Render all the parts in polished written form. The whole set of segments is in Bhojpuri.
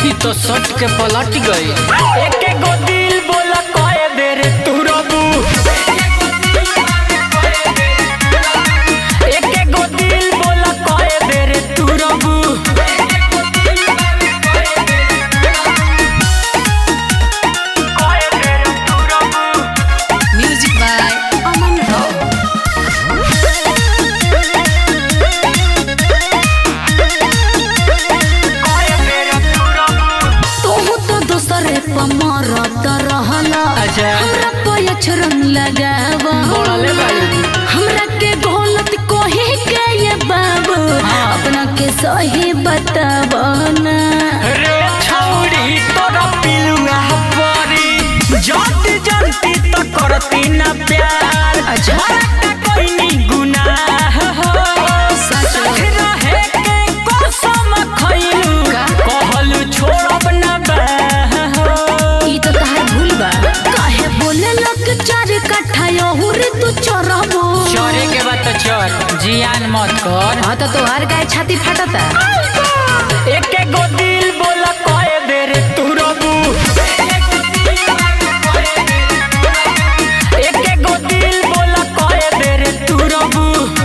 ही तो सट के पलट गई। एक गो दिल बोला कए बेर तू रबू, एक गो दिल बोला कए बेर तू रबू। म्यूजिक बाय अमन राव। दूसरे पमरत रहला हमरा पयछ रंग लगावा हमरा के गलत कहे के ये बाबू अपना के सही बतावा ना रे छौड़ी तोरा पिलुआ परी जाति जानती तो करती ना प्यार। अच्छा कोई नहीं गुनाह सच रहे के कसम खइलू कहलू छोड़ब ना चोरे के बाद तो चोर जियान मत कर। हाँ तो तोहार गाय छाती फटता। एक गो दिल बोला कए बेर तू रबू, एक गो दिल बोला कए बेर तू रबू।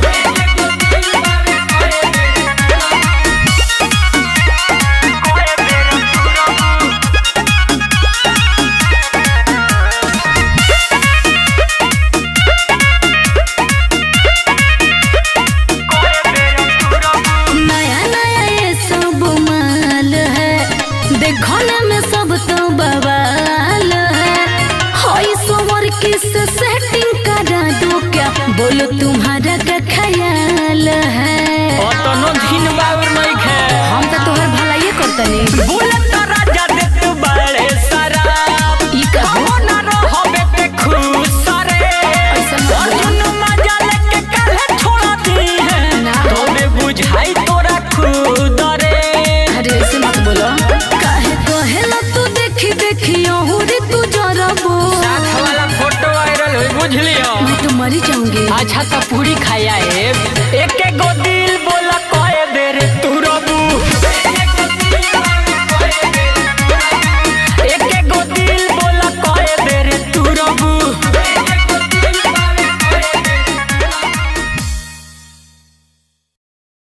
देखने में सब तो बवाल है, होई सोवर किस सेटिंग करा दो क्या बोलो तुम्हारा का ख्याल है। ओतनो दिन बावर नहीं खे हम तो तोहर भलाई करतनी। बुलेट राजा दे तू बड़े शराब ई कहो ना रहबे ते खुश रे अर्जुन मजा लेके काहे छोड़ा दी है ना। तोरे बुझाई तोरा खुद रे। अरे ऐसे मत बोलो। काहे कहेला तू देखी देखी ओहुरी तू जरबो साथ वाला फोटो वायरल हुई बुझ लियो। मैं तो मरी जाऊंगी। अच्छा तो पूरी खाया है एक गो